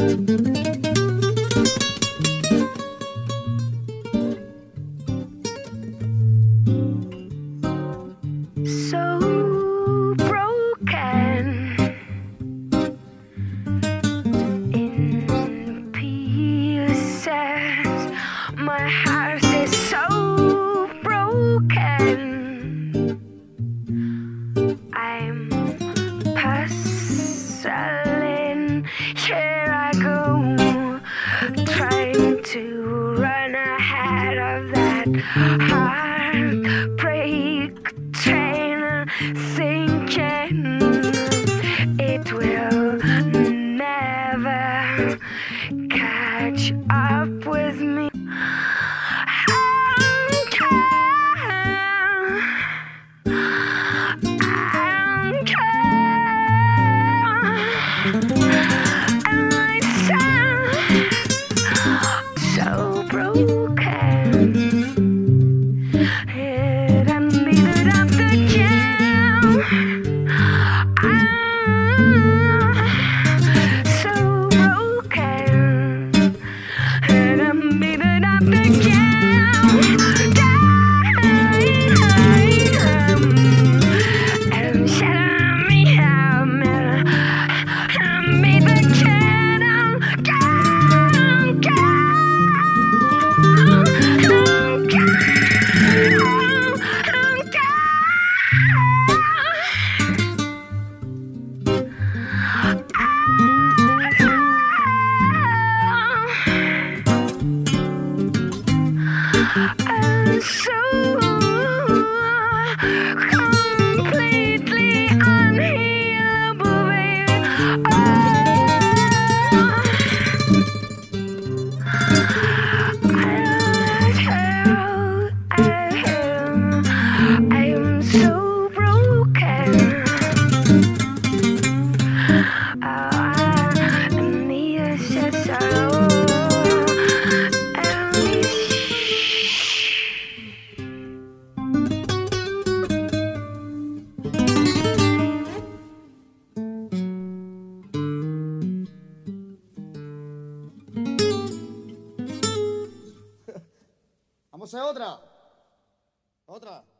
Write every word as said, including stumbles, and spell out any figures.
So broken in pieces, my heart is so broken. I'm puzzling, here I go, trying to run ahead of that heartbreak train, thinking it will never catch up with me. So broken, it unbeaten up the jam. I'm so broken, it unbeaten up the jam. And shadow me, I'm me the channel. I'm so completely unhealable, baby. Oh, I am, I am so broken. Oh, I need a sorrow. Vamos a otra. Otra.